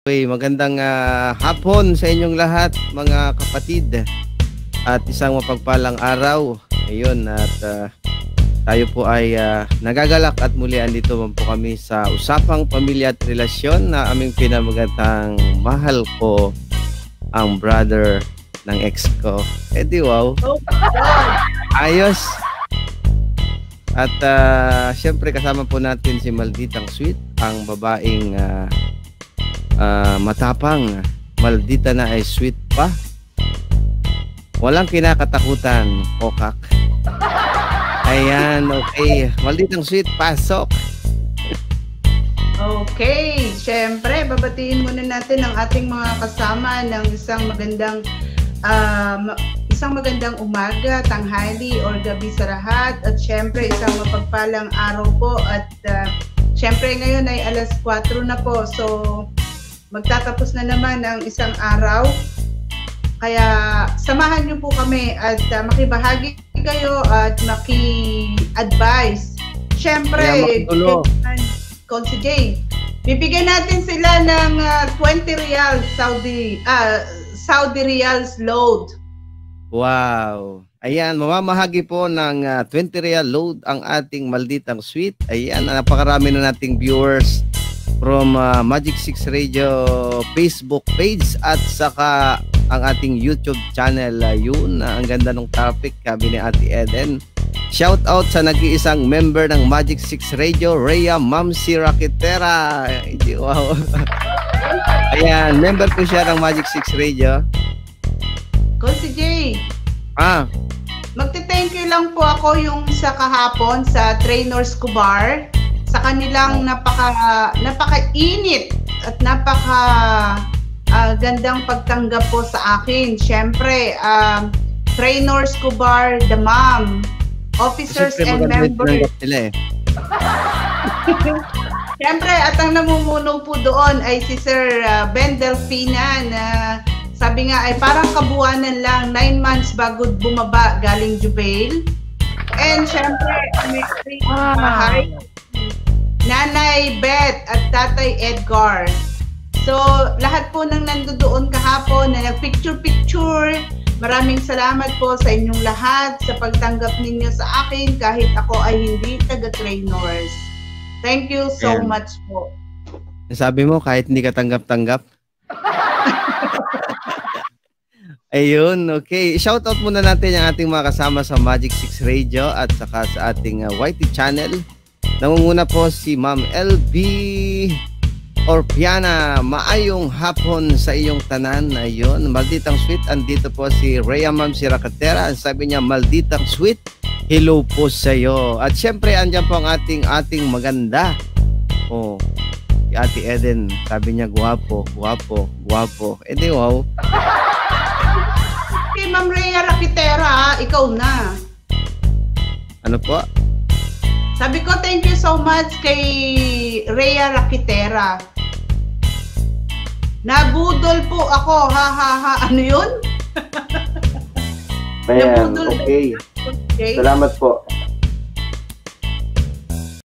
Magandang hapon sa inyong lahat mga kapatid at isang mapagpalang araw ngayon at tayo po ay nagagalak at muli andito po kami sa Usapang Pamilya at Relasyon na aming pinamagandang mahal ko ang brother ng ex ko. Di wow. Ayos. At syempre kasama po natin si Malditang Sweet, ang babaeng matapang, maldita na ay sweet pa. Walang kinakatakutan, kokak. Ayan, okay. Malditang Sweet, pasok. Okay, syempre, babatiin muna natin ang ating mga kasama ng isang magandang umaga, tanghali, or gabi sa lahat. At syempre, isang mapagpalang araw po. At syempre, ngayon ay alas 4 na po. So, magtatapos na naman ang isang araw. Kaya samahan niyo po kami at makibahagi kayo at maki-advise. Siyempre, Consi J, bibigyan natin sila ng 20 reals Saudi Reals load. Wow. Ayan, mamamahagi po ng 20 real load ang ating Malditang Sweet. Ayan, napakarami na nating viewers from Magic 6 Radio Facebook page at saka ang ating YouTube channel. Yun, ang ganda ng topic, sabi ni Ate Eden. Shout out sa nag-iisang member ng Magic 6 Radio, Rhea Mamsi Rakitera. Wow. Ayan, member ko siya ng Magic 6 Radio. Consi J, magte-thank you lang po ako yung sa kahapon sa Trainers Kubar sa kanilang napaka-init at gandang pagtanggap po sa akin. Siyempre, Trainers Kubar, the mom, officers and members. Siyempre, at ang namumuno po doon ay si Sir Ben Delfina na sabi nga ay parang kabuuanan lang, 9 months bago bumaba galing Jubail. And siyempre, may Nanay Beth at Tatay Edgar. So, lahat po ng nandoon kahapon na nag-picture-picture, maraming salamat po sa inyong lahat sa pagtanggap ninyo sa akin kahit ako ay hindi taga-trainers. Thank you so much po. Sabi mo kahit hindi ka tanggap-tanggap? Ayun, okay. Shoutout muna natin ang ating mga kasama sa Magic 6 Radio at saka sa ating YT channel. Nangunguna po si Ma'am LB Orpiana. Maayong hapon sa iyong tanan. Ayun, Malditang Sweet. Andito po si Rhea Mamsi Rakitera. Sabi niya, Malditang Sweet, hello po sa iyo. At syempre, andyan po ang ating maganda. Oh, si Ate Eden. Sabi niya, guwapo, guwapo, guwapo. Di wow. Okay, Ma'am Rhea Rakitera, ikaw na. Ano po? Sabi ko, thank you so much kay Rhea Rakitera. Nabudol po ako, ha. Ano yun? Ayan, okay. Salamat po.